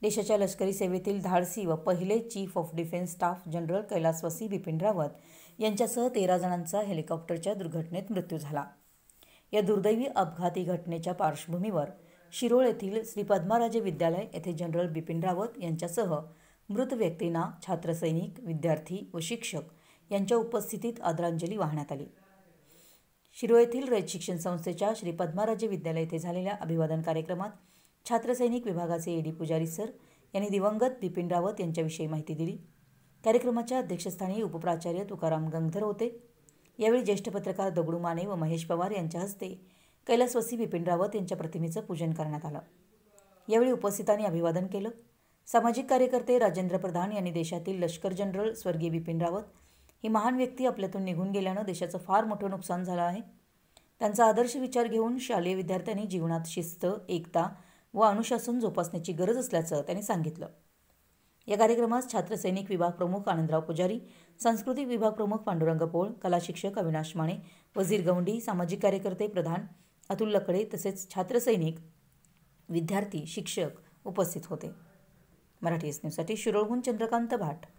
देशाच्या लष्करी सेवेतील धाडसी व पहिले chief of defence staff general कैलासवासी बिपिन रावत यांच्यासह 13 जणांचा हेलिकॉप्टरच्या दुर्घटनेत मृत्यू झाला. या दुर्दैवी अपघाती घटनेच्या पार्श्वभूमीवर शिरोळ येथील श्री पद्माराजे विद्यालय येथे जनरल बिपिन रावत यांच्यासह मृत व्यक्तींना छात्रसैनिक, विद्यार्थी व शिक्षक यांच्या उपस्थितीत आदरांजली वाहण्यात आली. शिरोळ येथील रयत शिक्षण संस्थेच्या श्री पद्माराजे विद्यालय येथे झालेल्या अभिवादन कार्यक्रमात छात्रसैनिक विभागाचे एडी पुजारी सर यांनी दिवंगत बिपिन रावत यांच्याविषयी माहिती दिली. कार्यक्रमाच्या अध्यक्षस्थानी उपप्राचार्य तुकाराम गंगधर होते. यावेळी ज्येष्ठ पत्रकार दगडू माने व महेश पवार यांच्या हस्ते कैलासवासी बिपिन रावत यांच्या प्रतिमेचं पूजन करण्यात आलं. यावेळी उपस्थितांनी अभिवादन केलं. सामाजिक कार्यकर्ते राजेंद्र प्रधान यांनी देशातील लष्कर जनरल स्वर्गीय बिपिन रावत ही महान व्यक्ती आपल्यातून निघून गेल्यानं देशाचं फार मोठं नुकसान झालं आहे. त्यांचा आदर्श विचार घेऊन शालेय विद्यार्थ्यांनी जीवनात शिस्त, एकता व अनुशासन जोपासण्याची गरज असल्याचं त्यांनी सांगितलं. या कार्यक्रमास छात्रसैनिक विभाग प्रमुख आनंदराव पुजारी, सांस्कृतिक विभाग प्रमुख पांडुरंग पोळ, कला शिक्षक अविनाश माने, वजीर गवंडी, सामाजिक कार्यकर्ते प्रधान अतुल लकडे तसेच छात्रसैनिक, विद्यार्थी, शिक्षक उपस्थित होते. मराठी एस न्यूजसाठी शिरोळहून चंद्रकांत भाट.